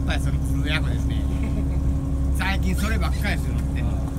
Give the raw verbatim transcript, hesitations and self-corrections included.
ぱりそのつぶやくですね最近そればっかりするの